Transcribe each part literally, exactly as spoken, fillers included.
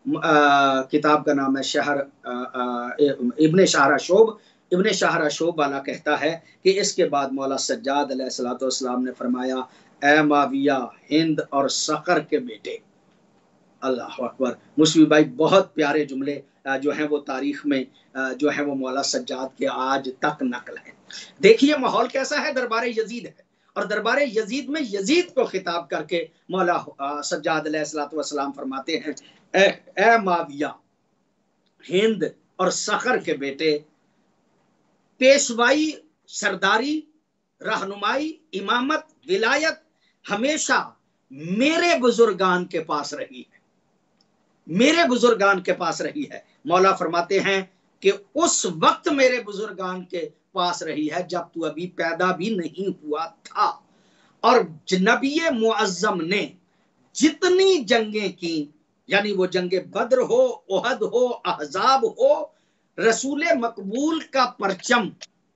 کتاب کا نام ہے شہر ابن شاہرہ شعب ابن شاہرہ شعب والا کہتا ہے کہ اس کے بعد مولا سجاد علیہ الصلوۃ والسلام نے فرمایا اے معاویہ ہند اور صخر کے بیٹے. اللہ اکبر. مسلم بھائی بہت پیارے جملے جو ہیں وہ تاریخ میں جو ہے وہ مولا سجاد کے آج تک نقل ہیں. دیکھیے ماحول کیسا ہے، دربار یزید ہے، اور دربار یزید میں یزید کو خطاب کر کے مولا سجاد علیہ الصلوۃ والسلام فرماتے ہیں اے, اے معاویہ ہند اور صخر کے بیٹے، پیشوائی، سرداری، رہنمائی، امامت، ولایت ہمیشہ میرے بزرگان کے پاس رہی ہے، میرے بزرگان کے پاس رہی ہے. مولا فرماتے ہیں کہ اس وقت میرے بزرگان کے پاس رہی ہے جب تو ابھی پیدا بھی نہیں ہوا تھا. اور نبی معظم نے جتنی جنگیں کی، یعنی وہ جنگ بدر ہو، احد ہو، احزاب ہو، رسول مقبول کا پرچم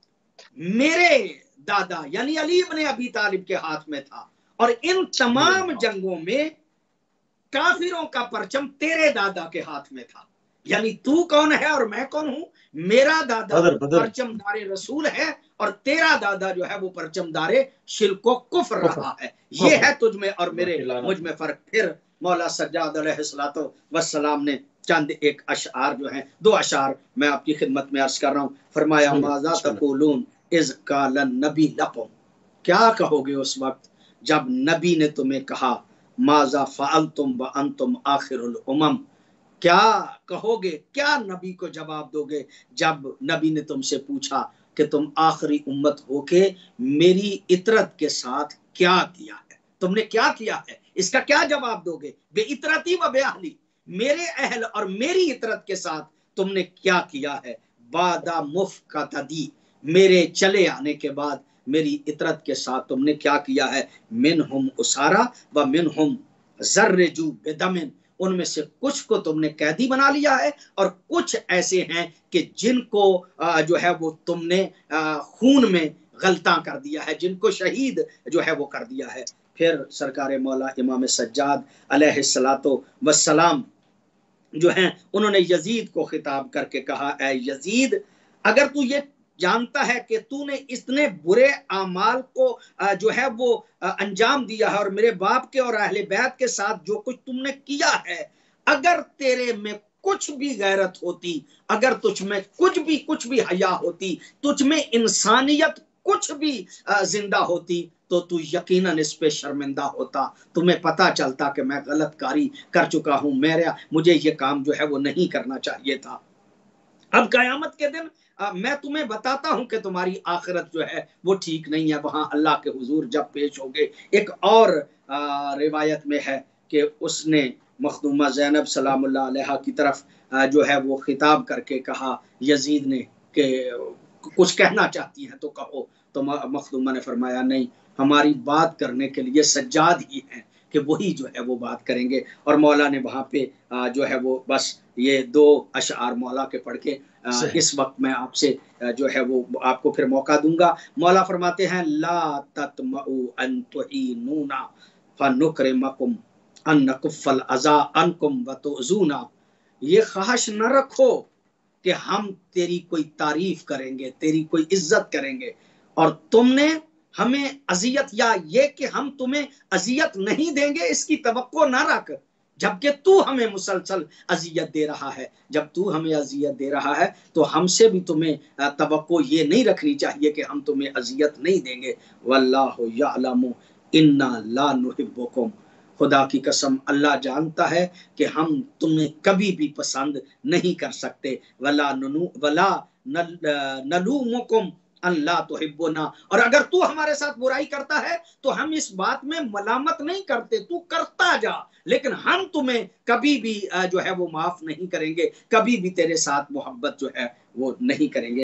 میرے دادا یعنی علی ابن ابی طالب کے ہاتھ میں تھا، اور ان تمام جنگوں میں کافروں کا پرچم تیرے دادا کے ہاتھ میں تھا. یعنی تو کون ہے اور میں کون ہوں؟ میرا دادا بدر بدر پرچم دار رسول ہے، اور تیرا دادا جو ہے وہ پرچم دار شرک و کفر رہا ہے. یہ ہے تجھ میں اور میرے مجھ میں فرق. پھر مولا سجاد علیہ الصلوۃ والسلام نے چند ایک اشعار جو ہیں، دو اشعار میں آپ کی خدمت میں عرض کر رہا ہوں. فرمایا ماذا تقولون اذ قال النبی لکم، کیا کہو گے اس وقت جب نبی نے تمہیں کہا ماذا فعلتم وانتم آخر الامم، کیا کہو گے، کیا نبی کو جواب دو گے جب نبی نے تم سے پوچھا کہ تم آخری امت ہو کے میری اطرت کے ساتھ کیا کیا ہے، تم نے کیا کیا ہے، اس کا کیا جواب دو گے؟ بے اطرتی و بے اہلی، میرے اہل اور میری اطرت کے ساتھ تم نے کیا کیا ہے. بعد مفقدی، میرے چلے آنے کے بعد میری اطرت کے ساتھ تم نے کیا کیا ہے. منہم اسارا و منہم زرجو بدمن، ان میں سے کچھ کو تم نے قیدی بنا لیا ہے، اور کچھ ایسے ہیں کہ جن کو جو ہے وہ تم نے خون میں غلطاں کر دیا ہے، جن کو شہید جو ہے وہ کر دیا ہے. پھر سرکار مولا امام سجاد علیہ الصلوۃ والسلام جو ہیں انہوں نے یزید کو خطاب کر کے کہا اے یزید، اگر تو یہ جانتا ہے کہ تو نے اتنے برے اعمال کو جو ہے وہ انجام دیا ہے، اور میرے باپ کے اور اہل بیت کے ساتھ جو کچھ تم نے کیا ہے، اگر تیرے میں کچھ بھی غیرت ہوتی، اگر تجھ میں کچھ بھی کچھ بھی حیا ہوتی، تجھ میں انسانیت کچھ بھی زندہ ہوتی، تو تو یقیناً اس پہ شرمندہ ہوتا. تمہیں پتا چلتا کہ میں غلط کاری کر چکا ہوں، میرا مجھے یہ کام جو ہے وہ نہیں کرنا چاہیے تھا. اب قیامت کے دن میں تمہیں بتاتا ہوں کہ تمہاری آخرت جو ہے وہ ٹھیک نہیں ہے، وہاں اللہ کے حضور جب پیش ہوگے. ایک اور روایت میں ہے کہ اس نے مخدومہ زینب سلام اللہ علیہا کی طرف جو ہے وہ خطاب کر کے کہا یزید نے کہ کچھ کہنا چاہتی ہیں تو کہو. تو مخدومہ نے فرمایا نہیں، ہماری بات کرنے کے لیے سجاد ہی ہیں کہ وہی جو ہے وہ بات کریں گے. اور مولا نے وہاں پہ جو ہے وہ بس یہ دو اشعار مولا کے پڑھ کے اس وقت میں آپ سے جو ہے وہ آپ کو پھر موقع دوں گا. مولا فرماتے ہیں لا تطمعوا ان تعینونا فنکرمکم ان نکف الاذی عنکم وتؤذونا، یہ خواہش نہ رکھو کہ ہم تیری کوئی تعریف کریں گے، تیری کوئی عزت کریں گے، اور تم نے ہمیں اذیت، یا یہ کہ ہم تمہیں اذیت نہیں دیں گے اس کی توقع نہ رکھ، جبکہ تو ہمیں مسلسل اذیت دے رہا ہے. جب تو ہمیں اذیت دے رہا ہے تو ہم سے بھی تمہیں توقع یہ نہیں رکھنی چاہیے کہ ہم تمہیں اذیت نہیں دیں گے. واللہ یعلم انا لا نحبکم، خدا کی قسم اللہ جانتا ہے کہ ہم تمہیں کبھی بھی پسند نہیں کر سکتے. ولا ننو ولا نلومکم اللہ تحبنا، اور اگر تو ہمارے ساتھ برائی کرتا ہے تو ہم اس بات میں ملامت نہیں کرتے، تو کرتا جا، لیکن ہم تمہیں کبھی بھی جو ہے وہ معاف نہیں کریں گے، کبھی بھی تیرے ساتھ محبت جو ہے وہ نہیں کریں گے.